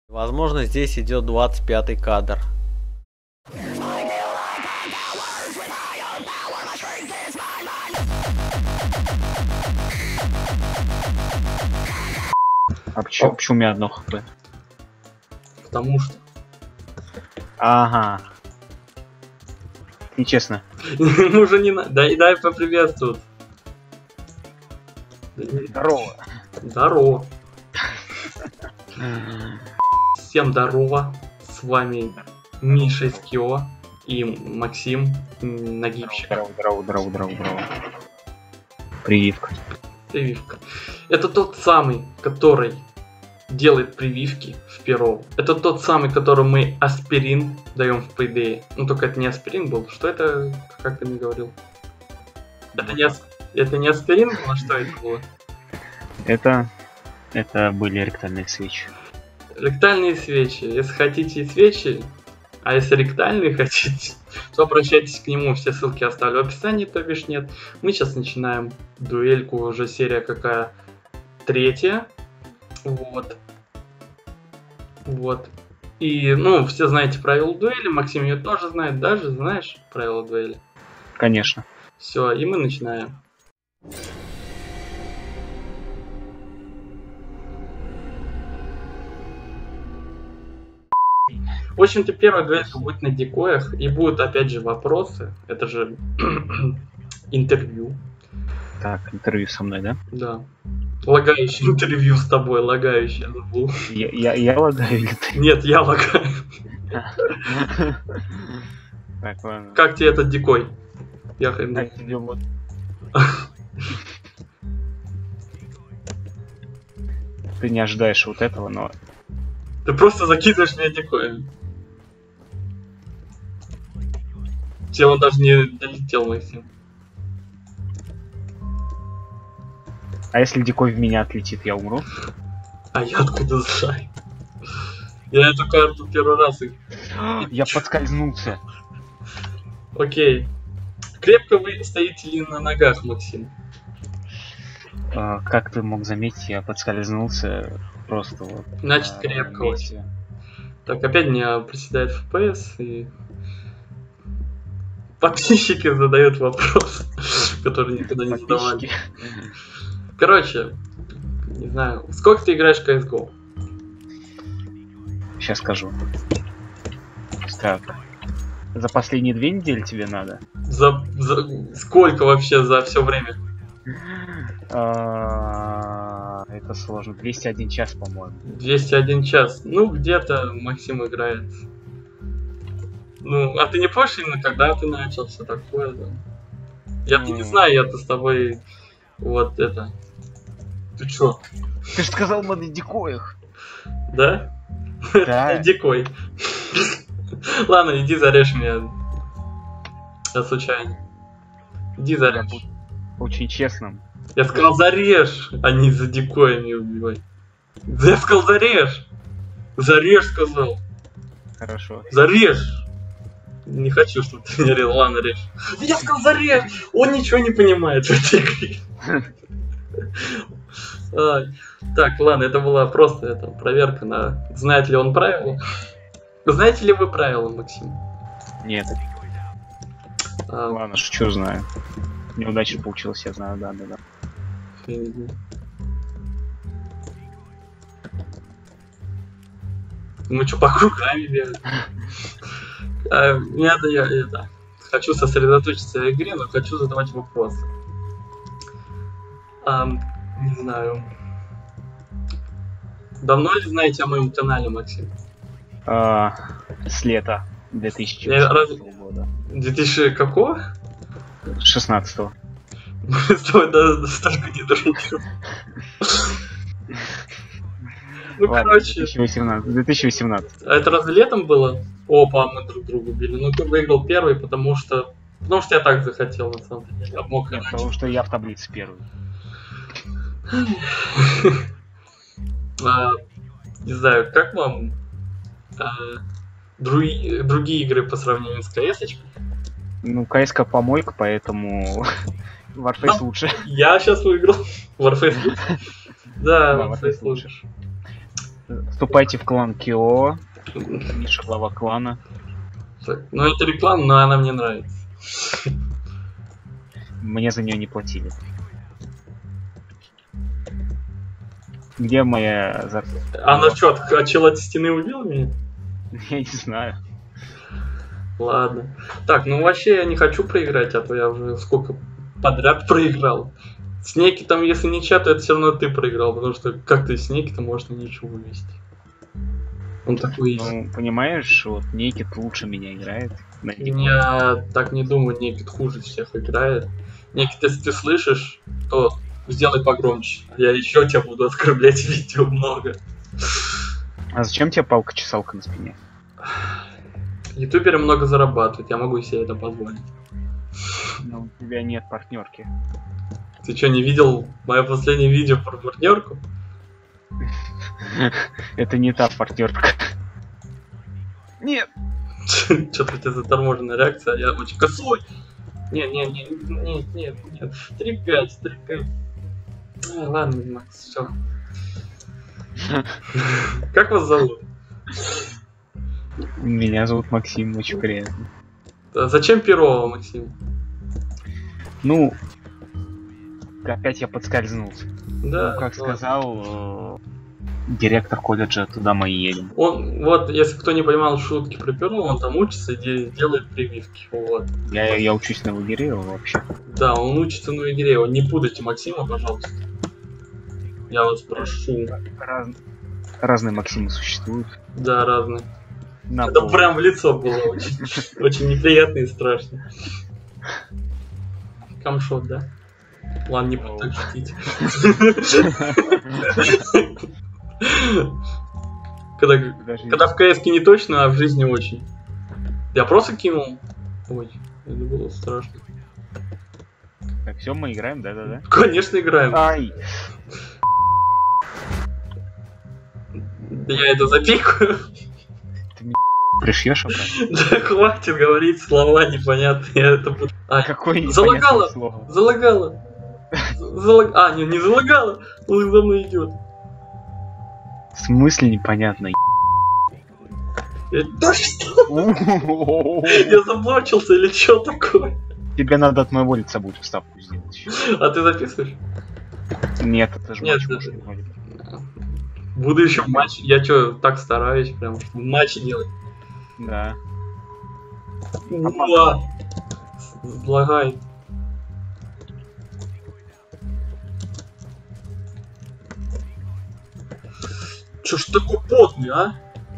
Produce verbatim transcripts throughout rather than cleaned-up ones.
Возможно, здесь идет двадцать пятый кадр. А почему, почему у меня одно хп? Потому что. Ага. Нечестно. Ему уже не надо. Дай, дай поприветствуют. Здорово. Здорово. Всем здорово. С вами Миша из Кио и Максим Нагибщик. Здорово, здорово, здорово, здорово, здорово. Прививка. Прививка. Это тот самый, который делает прививки в Перово. Это тот самый, которому мы аспирин даем в ПД. Ну только это не аспирин был. Что это, как ты мне говорил? Это не, ас... это не аспирин был, а что это было? Это... Это были ректальные свечи. Ректальные свечи. Если хотите свечи, а если ректальные хотите, то обращайтесь к нему. Все ссылки оставлю в описании, то бишь нет. Мы сейчас начинаем дуэльку. Уже серия какая? Третья. Вот. Вот. И, ну, все знаете правила дуэли. Максим ее тоже знает. Даже знаешь правила дуэли? Конечно. Все, и мы начинаем. В общем-то, первая дуэлька будет на дикоях, и будут опять же вопросы. Это же интервью. Так, интервью со мной, да? Да. Лагающее интервью с тобой, лагающее, я забыл. Я, я, я лагаю или ты? Нет, я лагаю. Так, ладно. Как тебе этот дикой? Я хрен. Так, идем вот. Ты не ожидаешь вот этого, но... Ты просто закидываешь меня дикой. Тело даже не долетел, Максим. А если дикой в меня отлетит, я умру? А я откуда знаю? Я эту карту первый раз... Я подскользнулся. Окей. Крепко вы стоите ли на ногах, Максим? А, как ты мог заметить, я подскользнулся просто вот. Значит, а, крепко вместе. очень. Так, опять меня приседает эф пи эс и... Подписчики задают вопрос, который никогда не задавали. Короче, не знаю, сколько ты играешь в си эс го? Сейчас скажу. Так. За последние две недели тебе надо? За, за сколько вообще за все время? А, это сложно. двести один час, по-моему. двести один час. Ну, где-то Максим играет. Ну, а ты не помнишь именно, когда ты начал, все такое, да? Я-то не знаю, я-то с тобой вот это... Ты чё? Ты же сказал на дикоях. Да? Да. Дикой. Ладно, иди зарежь меня. Я случайно. Иди зарежь. Очень честным. Я сказал зарежь, а не за дикоями убивай. Я сказал зарежь. Зарежь сказал. Хорошо. Зарежь. Не хочу, чтобы ты меня резал. Ладно, режь. Я сказал зарежь. Он ничего не понимает в этой игре. А, так, ладно, это была просто это, проверка на знает ли он правила. Знаете ли вы правила, Максим? Нет. А, Ладно, шучу, знаю. Неудачно получилось, я знаю, да, да, да. Мы что, по кругам бегаем? А, я-то я это хочу сосредоточиться в игре, но хочу задавать вопросы. А, не знаю. Давно ли знаете о моем канале, Максим? А, с лета две тысячи восемнадцатого года. две тысячи какого? шестнадцатого. Мы с тобой да, столько не дружим. Ну, Ладно, короче. две тысячи восемнадцатый. две тысячи восемнадцатый. А это разве летом было? Опа, мы друг друга убили. Ну, ты выиграл первый, потому что... Потому что я так захотел, на самом деле. Я мог Нет, потому что я в таблице первый. а, не знаю, как вам а, други, другие игры по сравнению с КС-очкой? Ну, КС-ка помойка, поэтому Warface лучше. Я сейчас выиграл. Warface лучше? Да, Да, Warface Warface лучше. Вступайте в клан Кио. Миша глава клана. Так, ну это реклама, но она мне нравится. Мне за нее не платили. Где моя зарплата? Она что, отчел от стены убил меня? Я не знаю. Ладно. Так, ну вообще я не хочу проиграть, а то я уже сколько подряд проиграл. Снеки там, если не чат, то это все равно ты проиграл, потому что как ты снеки-то можно ничего вывести. Он такой есть. Ну, понимаешь, вот Некит лучше меня играет. Я так не думаю, Некит хуже всех играет. Некит, если ты слышишь, то сделай погромче. Я еще тебя буду оскорблять в видео много. А зачем тебе палка-чесалка на спине? Ютуберы много зарабатывают, я могу себе это позволить. Ну, у тебя нет партнерки. Ты что, не видел мое последнее видео про партнерку? Это не та партнерка. Нет. Что-то у тебя заторможенная реакция, я очень косой. Нет, нет, нет, нет, нет, нет. три пять, три пять. Ладно, Макс, все. Как вас зовут? Меня зовут Максим, очень приятно. Зачем Перова, Максим? Ну, опять я подскользнулся. Да. Ну, как ладно. сказал э, директор колледжа, туда мы и едем. Он, вот, если кто не понимал шутки про Перова, он там учится и де- делает прививки. Вот. Я, я учусь на лагере вообще. Да, он учится на игре. Вот не путайте Максима, пожалуйста. Я вас прошу. Раз- разные Максимы существуют. Да, разные. На Это пол. прям в лицо было очень, очень неприятно и страшно. Камшот, да? Ладно, не буду так шутить. Когда, Даже когда в КС-ке не точно, а в жизни очень. Я просто кинул. Ой, это было страшно. Так, все, мы играем, да-да-да. Конечно, играем. Ай! Я это запикаю. Пришьешь обратно? Да хватит говорить слова непонятные. Это будет... Ай, Какое залагало! непонятное слово? Залагало! Залаг... А, не, не залагало! Он за мной идет. В смысле непонятно? Я... Да что? Я заблочился или что такое? Тебе надо от моего лица будет вставку сделать. А ты записываешь? Нет, это же Нет, матч это- может не будет. Буду еще в матче. Я что, так стараюсь прям, чтобы в матче делать. Да. Уа! Лагает. Чё ж такой потный, а?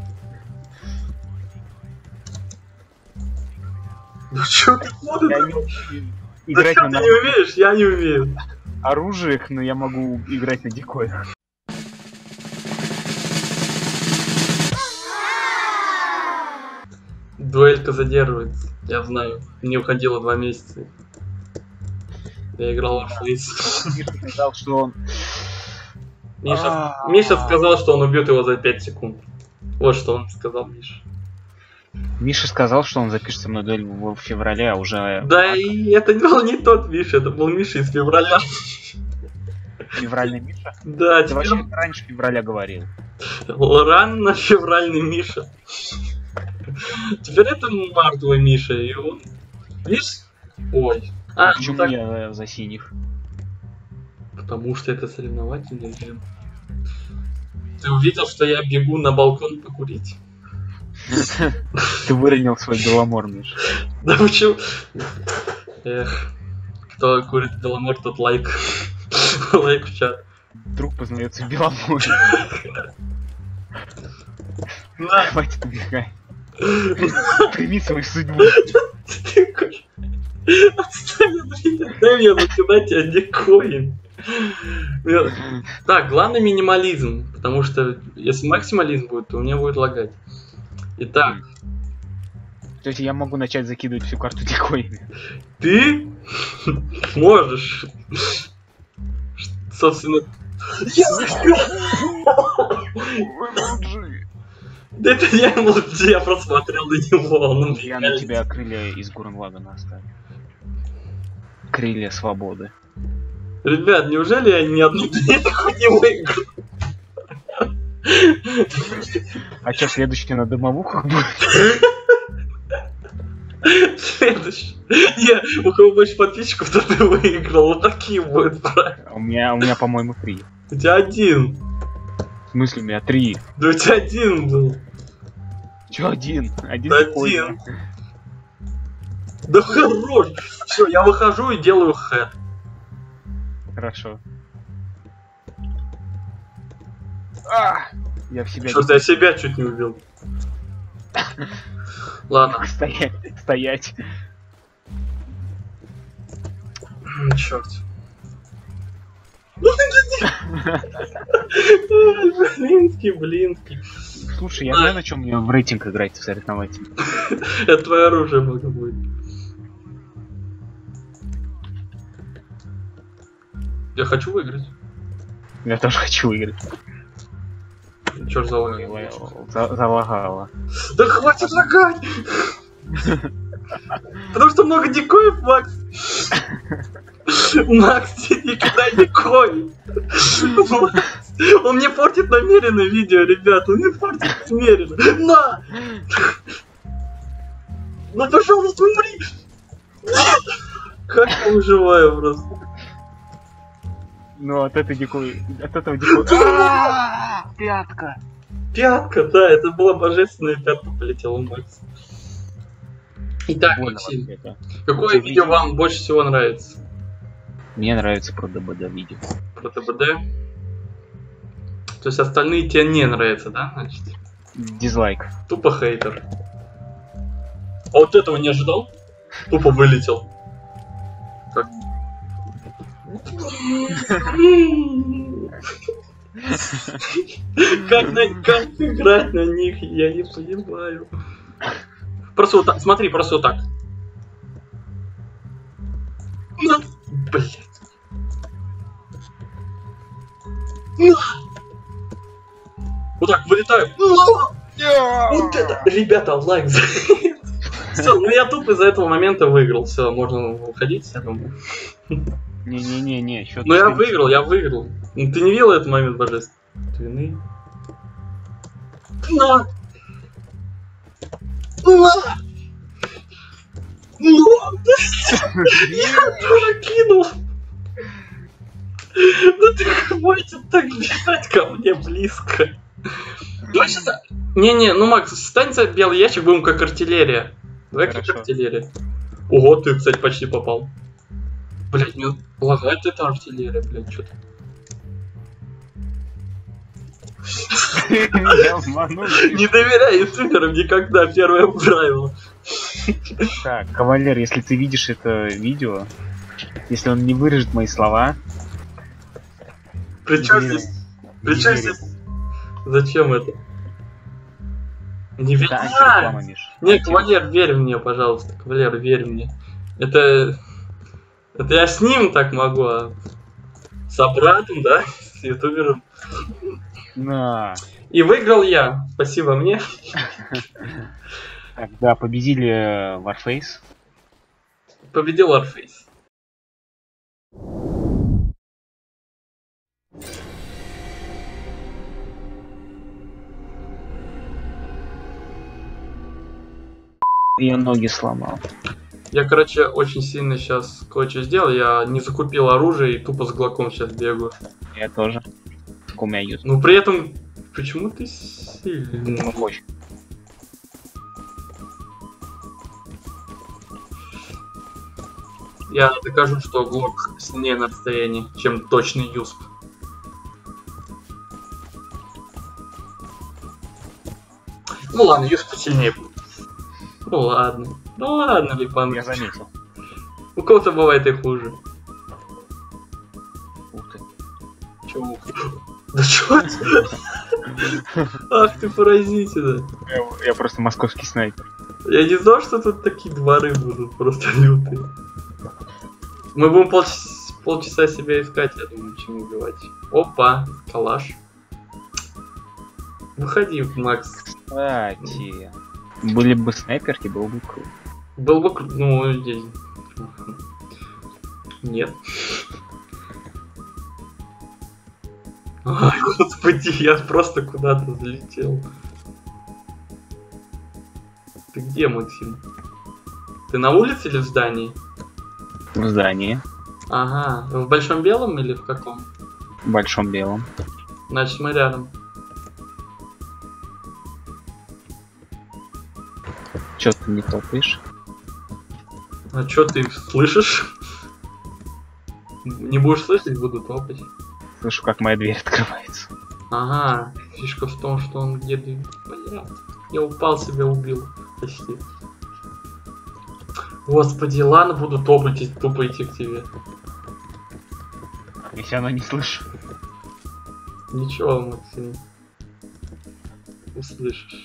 Да чё ты потный? Я не умею играть Зачем на ты не умеешь? Я не умею. оружиях, но я могу играть на дикоях. Дуэлька задерживается, я знаю. Не уходило два месяца. Я играл в Фейс. Миша сказал, что он... Миша, А. Миша сказал, что он убьет его за пять секунд. Вот что он сказал, Миша. Миша сказал, что он запишется на дуэль в в феврале, а уже... Да и это был не тот Миша, это был Миша из февраля. Февральный Миша? Да, Ты теперь вообще раньше февраля говорил. рано февральный Миша. Теперь это мартовый Миша, и он... Видишь? Ой. А, ну Почему так, я за синих? потому что это соревновательный режим. Ты увидел, что я бегу на балкон покурить? Ты выронил свой беломор, Миша. Да почему? Эх, кто курит Беломор, тот лайк. Лайк в чат. Друг познается в беломоре. На, Хватит убегай. Прими свою судьбу. ты такой. Отстань от меня, дай мне накидать одекоин. Так, главный минимализм, потому что если максимализм будет, то у меня будет лагать. Итак, То есть я могу начать закидывать всю карту дикоями. ты можешь, собственно... Да это не был, я просто смотрел на него, он мне Я на тебя крылья из Гуррен-Лагана оставил. Крылья свободы. Ребят, неужели я ни одну клетку не выиграл? А что, следующий на дымовухах будет? Следующий. Я, у кого больше подписчиков, то ты выиграл. Вот такие будут правила. У меня, у меня, по-моему, три. У тебя один. В смысле, у меня три. Да у тебя один был. Чё один? Один. Один. Да хорош. Все, я выхожу и делаю хэт. Хорошо. А, я в себя... Что-то я себя чуть не убил. Ладно. Стоять, стоять. Черт. Блинский, блинский. Слушай, я знаю, на чем мне в рейтинг играть в соревновательном. Это твое оружие много будет. Я хочу выиграть. Я тоже хочу выиграть. Чё ж Ой, залагало? за- Залагало. Да хватит лагать! Потому что много дикоев, Макс. Макс, ты никогда дикой. Он мне портит намеренно видео, ребят. Он мне портит намеренно. На! Ну, пожалуйста, умри! Как я выживаю просто? Ну, от этой дикой... От этого дикой... А, пятка! Пятка, да, это была божественная пятка, полетела у Макса. Итак, Больно Максим, вообще-то. какое видео вам больше всего нравится? Мне нравится про ДБД видео. Про ТБД? То есть остальные тебе не нравятся, да, значит? Дизлайк. Тупо хейтер. А вот этого не ожидал? Тупо вылетел. Как? Как, на, как играть на них, я не понимаю. Просто вот так, смотри, просто вот так. На, блять. На. Вот так вылетаю. На. Вот это, ребята, лайк за это. Все, ну я тупо из-за этого момента выиграл. Все, можно уходить, я думаю. Не-не-не-не, счет. Ну я выиграл, я выиграл. Ну, ты не видел этот момент божественный? На! На! На! Я тоже кинул! Ну ты хватит так бежать ко мне близко. Давай сейчас... Не-не, ну Макс, встань за белый ящик, будем как артиллерия. Давай как артиллерия. Ого, ты, кстати, почти попал. Блять, мне лагает эта артиллерия, блять, что-то. Не доверяй ютуберам никогда, первое правило. Так, кавалер, если ты видишь это видео, если он не вырежет мои слова... Причем здесь... Причем здесь... Зачем это? Не верь. А! Не, кавалер, верь мне, пожалуйста. Кавалер, верь мне. Это... Это я с ним так могу, а... С братом, да? С ютубером. На. И выиграл я. Спасибо мне. Так, да, победили Warface. Победил Warface. Я ноги сломал. Я, короче, очень сильно сейчас кое-что сделал. Я не закупил оружие и тупо с глоком сейчас бегаю. Я тоже. У меня есть. Но при этом... Почему ты сильный? Ну, очень. Я докажу, что глок сильнее на расстоянии, чем точный юсп. Ну ладно, юсп сильнее будет. Ну ладно. Ну ладно, Липан. Я заметил. У кого-то бывает и хуже. Ух ты. Чё ух ты? Да чё ты? Ах ты поразительно. Я, я просто московский снайпер. Я не знал, что тут такие дворы будут просто лютые. Мы будем полчаса, полчаса себя искать, я думаю, чем убивать. Опа, калаш. Выходи, Макс. Кстати, были бы снайперки, было бы круто. Был бы круто, ну здесь. Нет. Ай, господи, я просто куда-то залетел. Ты где, Максим? Ты на улице или в здании? В здании. Ага, в большом белом или в каком? В большом белом. Значит, мы рядом. Чё ты не топаешь? А чё ты слышишь? Не будешь слышать, буду топать. Слышу, как моя дверь открывается. Ага, фишка в том, что он где-то... Бля, я упал, себя убил. Почти. Господи, ладно, буду топать и тупо идти к тебе. Если оно не слышу. Ничего, Максим. Услышишь.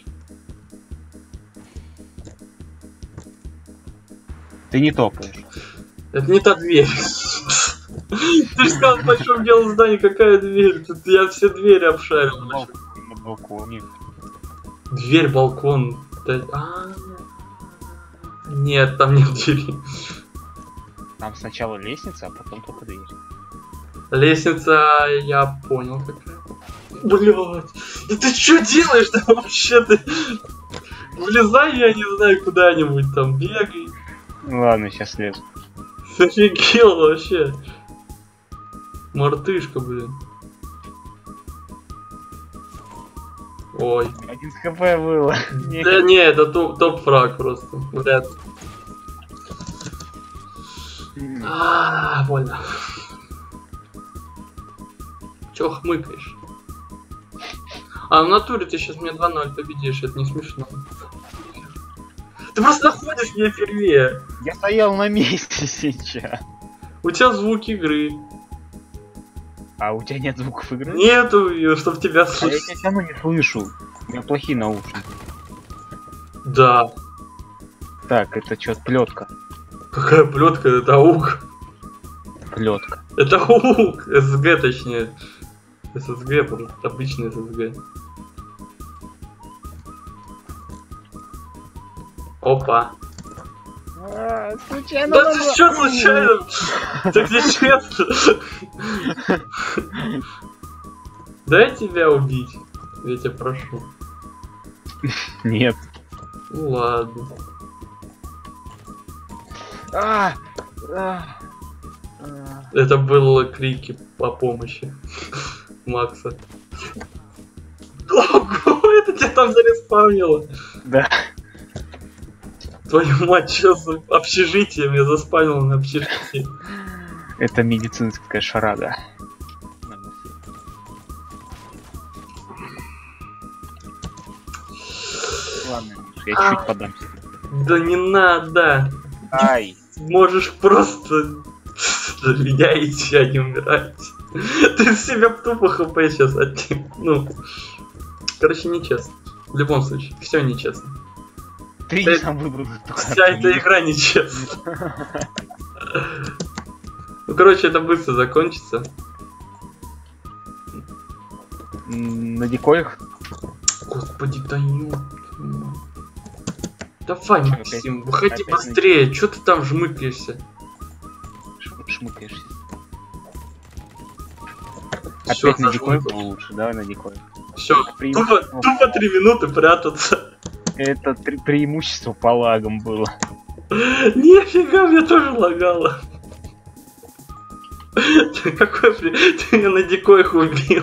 Ты не топаешь. Это не та дверь. Ты же сказал в большом белом здании, какая дверь? Тут я все двери обшарил. На балконе. Дверь, балкон. Да- а, Нет, там нет двери. Там сначала лестница, а потом только дверь. Лестница, я понял какая. Блядь, да ты что делаешь там вообще? Ты влезай, я не знаю, куда-нибудь там, бегай. Ну ладно, сейчас лезу. Офигел вообще. Мартышка, блин. Ой. Один хп было. Да не, это топ- топ-фраг просто. Вряд ли. А, больно. Чё хмыкаешь? А в натуре ты сейчас мне два ноль победишь, это не смешно. Ты просто находишь меня первее. Я стоял на месте сейчас. У тебя звук игры. А у тебя нет звуков игры? Нету, чтоб тебя А я слышать. тебя все равно не слышу. У меня плохие наушники. Да. Так, это что, плетка? Какая плетка, это аук. Плетка. Это аук. ССГ точнее. ССГ, просто обычный ССГ. Опа. Случайно. Да ты что случайно? Так не честно. Дай тебя убить. Я тебя прошу. Нет. Ну ладно. А, а, а. Это было крики по помощи Макса. Ого, это тебя там зареспавнило. Да. Твою мать, что за общежитие? Меня заспавнило на общежитие. Это медицинская шарада. Ладно, я А. чуть подамся. Да не надо. Ай. Можешь просто за меня идти, а не умирать. Ты себя тупо хп сейчас отним. Ну, короче, нечестно. В любом случае, все нечестно. Ты Ты- сам выбрал эту Вся карту. эта игра нечестна. Ну, короче, это быстро закончится. М, На дикоях? Господи, да ёп. Давай, Чё, Максим, опять- выходи опять быстрее. Чё ты там жмыкаешься? Ш- Шмыкаешься. Всё, Опять на дикоях зажмыкал. было лучше, давай на дикоях. Все, Преим- тупо, тупо три минуты прятаться. Это три- преимущество по лагам было. Нифига, мне тоже лагало. Какой при... Ты меня на дикоях убил.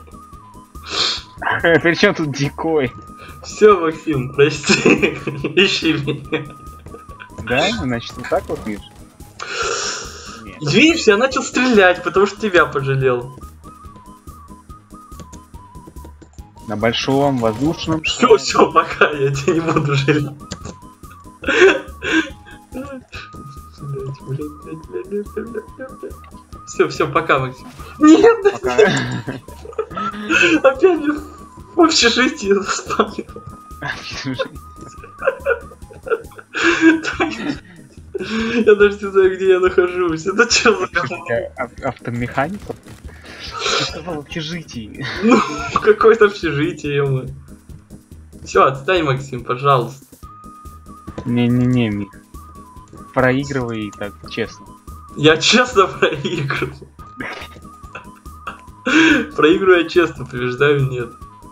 Причем тут дикой? Все, Максим, прости. Ищи меня. Да? Значит, вот так вот видишь? Нет. Видишь, я начал стрелять, потому что тебя пожалел. На большом воздушном Все, все, пока, я тебя не буду жалеть. Все, все, пока, Максим. Нет, пока. опять же в общежитии заспавнил. Я даже не знаю, где я нахожусь. Это что за говно? Ав- Автомеханика? Это в общежитии. Ну, какое-то общежитие, мы. Все, отстань, Максим, пожалуйста. Не-не-не, Мих. Проигрывай так, честно. Я честно проиграл. Проигрываю честно, побеждаю нет.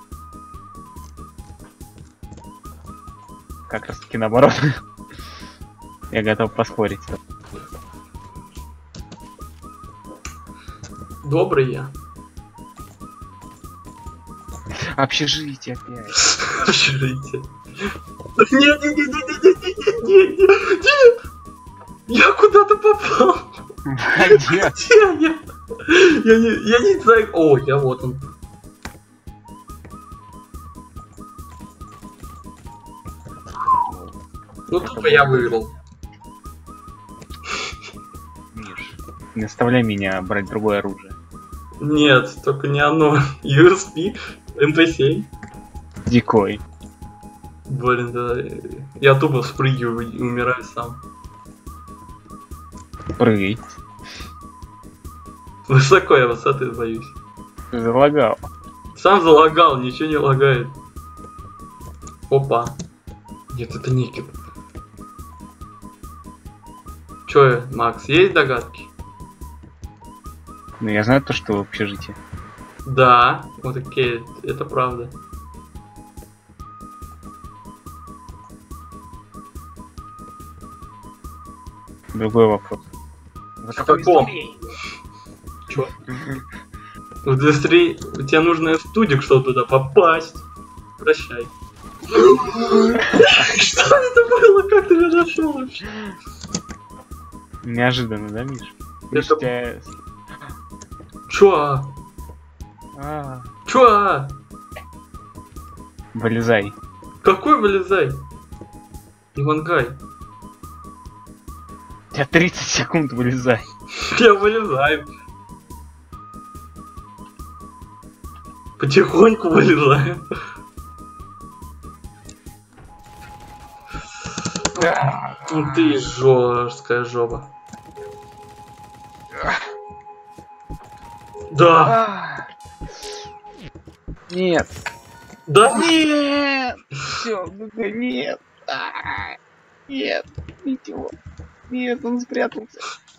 Как раз таки наоборот. Я готов поспорить. Добрый я. Общежитие опять. Общежитие. Нет, нет, нет, нет, нет, нет, нет, нет, нет. Я куда-то попал. Где? Где я? Я не, я не знаю. О, я вот он. Ну тупо я выиграл. Миш, не оставляй меня брать другое оружие. Нет, только не оно. ю эс пи, эм пэ семь. Дикой. Блин, да. Я тупо спрыгиваю и умираю сам. Прыгай. Высоко я высоты боюсь. Залагал. Сам залагал, ничего не лагает. Опа. Нет, это Никит. Чё, Макс, есть догадки? Ну я знаю то, что в общежитии. Да, вот такие, это правда. Другой вопрос. За В каком? Чё? В двести тебе нужно в студик, чтобы туда попасть. Прощай. Что это было? Как ты меня нашел вообще? Неожиданно, да, Миш? Миш, Это- тебя... Чё? А, Чё? вылезай. Какой вылезай? Ивангай. У тебя тридцать секунд, вылезай. Я вылезаю. Потихоньку вылезаю. Ну ты жесткая жопа. Да. Нет. Да. Нет. Все, нет. А, нет. Ничего. Нет, он спрятался.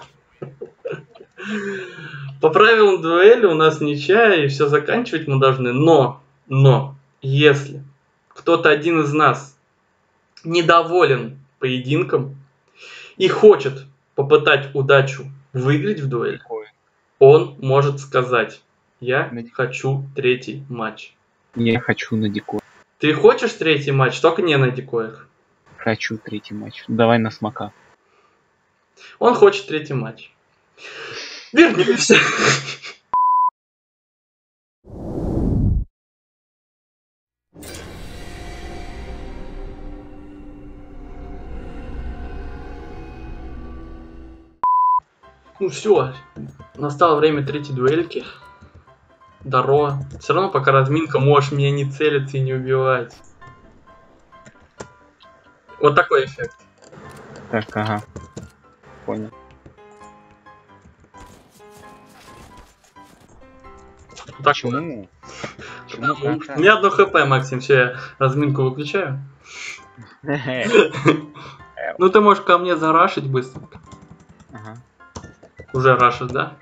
По правилам дуэли у нас ничья, и все заканчивать мы должны. Но, но, если кто-то один из нас недоволен поединком и хочет попытать удачу выиграть в дуэль, он может сказать: я хочу третий матч. Я хочу на дикой. Ты хочешь третий матч, только не на дикоях. Хочу третий матч. Давай на смока. Он хочет третий матч. Вернемся. Ну все, настало время третьей дуэльки. Даро. Все равно пока разминка, можешь меня не целиться и не убивать. Вот такой эффект. Так, ага. Понял. Так, Почему? Почему У так? меня одно хп, Максим, все, я разминку выключаю. Ну ты можешь ко мне зарашить быстренько. Ага. Уже рашишь, да?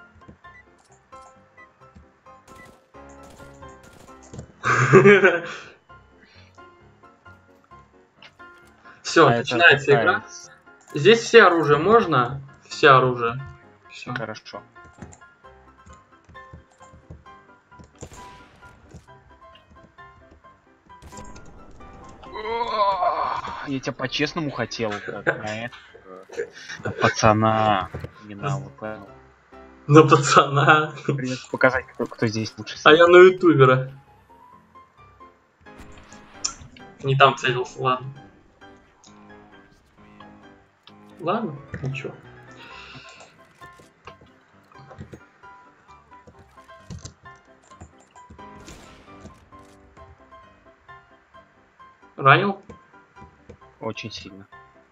Все, А это начинается какая? игра. Здесь все оружие можно? Все оружие. Все. Хорошо. Я тебя по-честному хотел, как на это. На пацана. Не на вот это. На пацана. Придется показать, кто, кто здесь лучше. А я на ютубера. Не там целился, ладно. Ладно, ничего. Ранил? Очень сильно.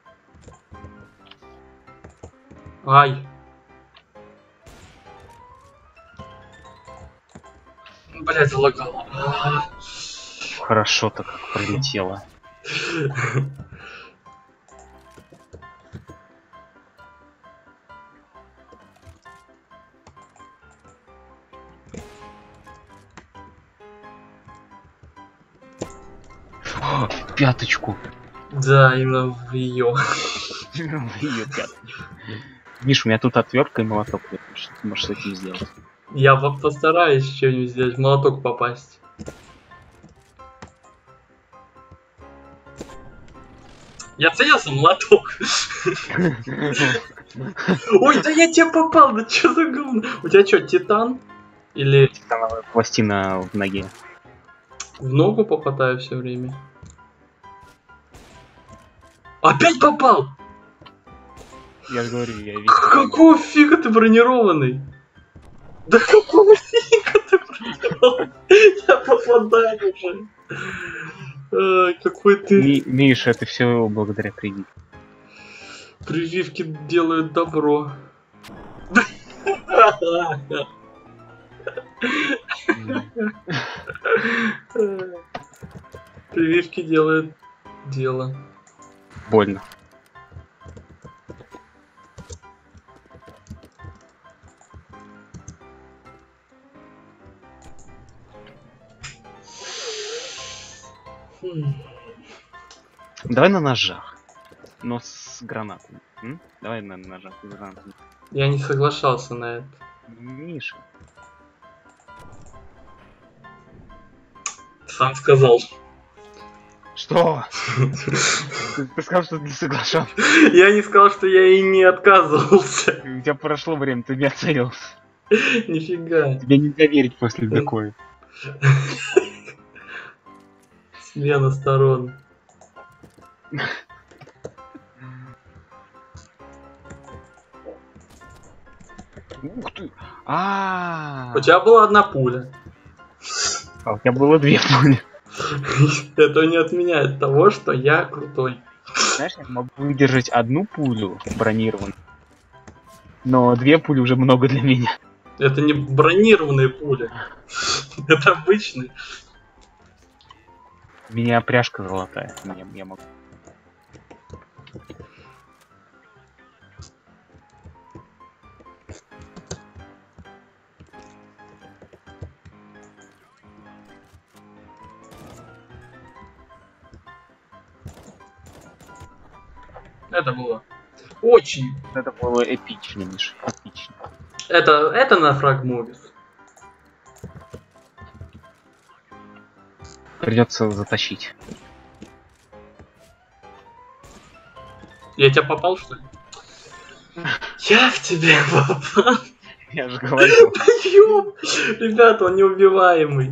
Ай. Блять, залагал. Хорошо-то как пролетело. пяточку. Да, именно в ее. Её пяточку. Миш, у меня тут отвертка и молоток. Что ты можешь с этим сделать? Я по- постараюсь что-нибудь сделать, в молоток попасть. Я целился в молоток. Ой, да я тебе попал, да что за говно? У тебя что, титан? Или Титановая пластина в ноге. в ногу попадаю все время? Опять попал! Я же говорю, я весь... Какого фига ты бронированный? Да какого фига ты бронированный? Я попадаю уже. Ай, какой ты... Ми- Миша, это все благодаря прививке. Прививки делают добро. Прививки делают дело. Больно. Хм. Давай на ножах. Но с гранатами. М? Давай на ножах с гранатами. Я не соглашался на это. Миша. Сам сказал. Что? Ты, ты сказал, что ты не соглашался. Я не сказал, что я и не отказывался. У тебя прошло время, ты не оценился. Нифига. Тебе нельзя верить после такой. Смена сторон. Ух ты! А, У тебя была одна пуля. а у тебя было две пули. Это не отменяет того, что я крутой. Знаешь, я могу выдержать одну пулю бронированную, но две пули уже много для меня. Это не бронированные пули. Это обычные. У меня пряжка золотая. Я, я могу. Это было очень. Это было эпично, Миша. Эпично. Это, это на фрагмовис. Придется затащить. Я тебя попал, что ли? Я в тебя попал. Я же говорил. Ё, ребят, он неубиваемый.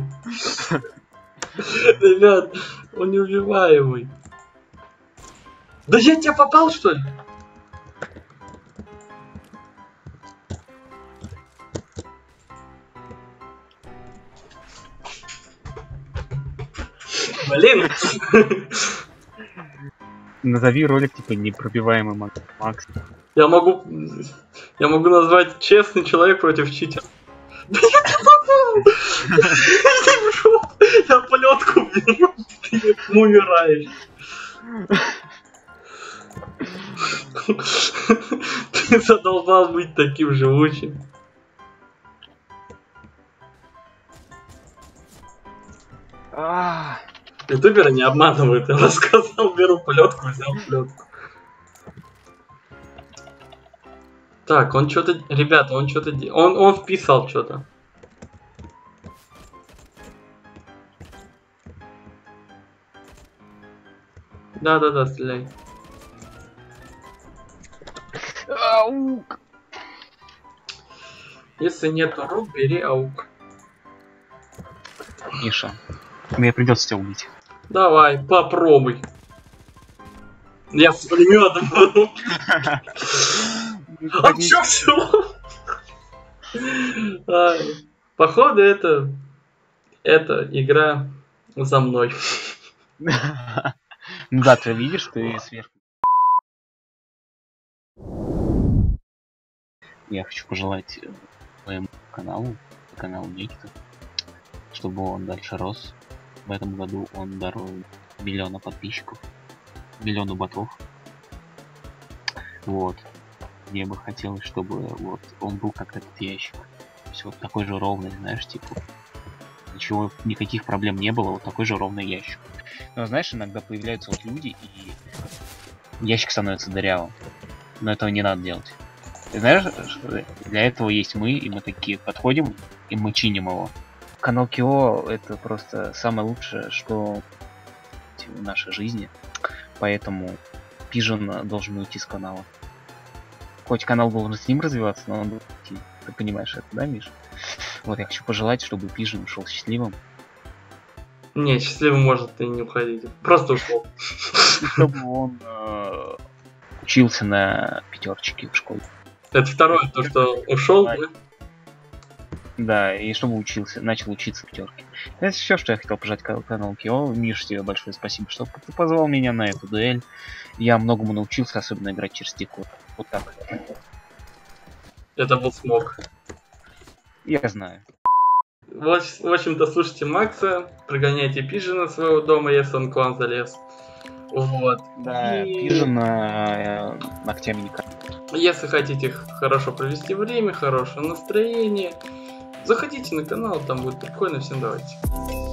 Ребят, он неубиваемый. Да я тебя попал, что ли? Блин. Назови ролик типа непробиваемый Мак- Макс. Я могу... Я могу назвать честный человек против читера. Да я тебя попал! Иди в жопу! Я полетку беру, ты умираешь. Ты задолбал быть таким живучим. А, Ютуберы не обманывают. Я рассказал, беру плетку, взял плетку. Так, он что-то... Ребята, он что-то... де- Он, он вписал что-то. Да-да-да, стреляй. аук. Если нету рук, бери аук. Миша, мне придется тебя убить. Давай, попробуй. Я с пулеметом буду. А чё всё? Ай, походу это... Это игра за мной. Ну да, ты видишь, ты сверху. Я хочу пожелать э, своему каналу, каналу Никита, чтобы он дальше рос. В этом году он дарует миллиона подписчиков, миллиону ботов. Вот. Мне бы хотелось, чтобы вот он был как этот ящик. То есть вот такой же ровный, знаешь, типа. Ничего, никаких проблем не было, вот такой же ровный ящик. Но знаешь, иногда появляются вот люди, и ящик становится дырявым. Но этого не надо делать. Ты знаешь, что для этого есть мы, и мы такие подходим, и мы чиним его. Канал Кио это просто самое лучшее, что в нашей жизни. Поэтому Пижен должен уйти с канала. Хоть канал должен с ним развиваться, но он должен уйти. Ты понимаешь это, да, Миш? Вот я хочу пожелать, чтобы Пижен ушел счастливым. Не, счастливым может и не уходить. Просто ушел. И чтобы он э, учился на пятерочке в школе. Это второе, то, что ушел, да? Да, и чтобы учился, начал учиться пятерке. Это все, что я хотел пожать канал Кио. Миш, тебе большое спасибо, что ты позвал меня на эту дуэль. Я многому научился, особенно играть через стекло. Вот так. Это был смог. Я знаю. В в общем-то, слушайте Макса, прогоняйте Пижена своего дома, если он к вам залез. Вот. Да, И Пижен э, ногтями не катает. если хотите хорошо провести время, хорошее настроение, заходите на канал, там будет прикольно. Всем давайте.